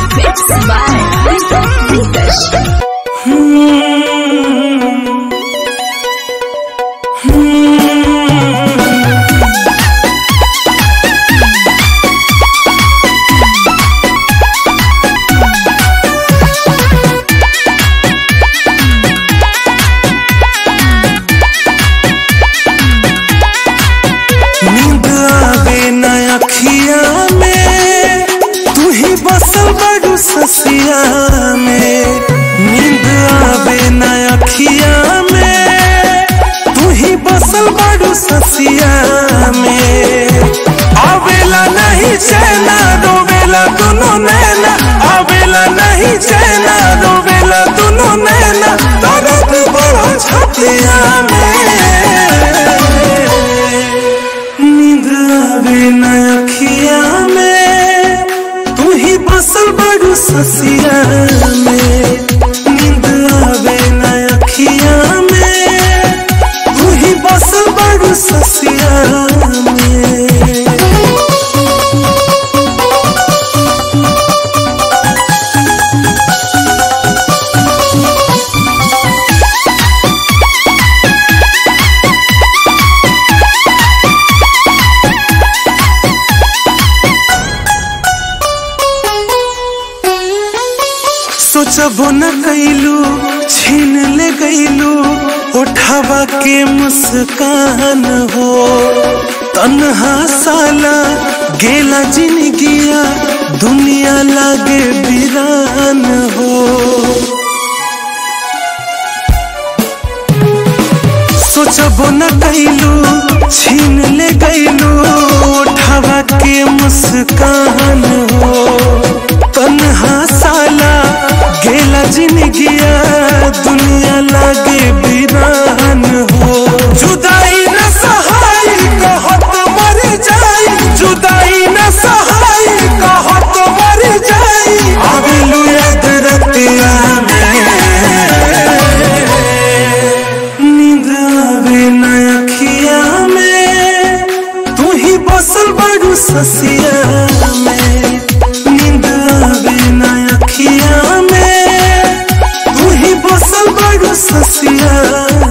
Mixed by Ritesh. ससिया में नींद आवे न अखिया में, तू ही बसल बड़ू ससिया में। आवेला नहीं चैना रोवेला दोनों नैना, आवेला नहीं चैना रोवेला दोनों नैना, दर्द बड़ा छतिया में। नींद आवे न अखिया में, तू ही बसल बड़ू ससिया में। नींद आवे न अखिया में, तू ही बसल बड़ू ससिया में। सोचबो न कैलू छीन ले गईलू उठावा के मुस्कान हो। तन्हा साला गेला जिंदगिया दुनिया लागे वीरान हो। सोचबो न कैलू छीन ले गईलू उठावा के मुस्कान हो। तन्हा साला गेला जिंदगिया दुनिया लागे वीरान हो। जुदाई न सहाय कहत मर जाई, जुदाई न सहाय कहत मर जाई। आवेलू याद रतिया में, नींद आवे न अखिया में, तू ही बसल बड़ू ससिया में। नींद आवे न अखिया में, तू ही बसल बड़ू ससिया।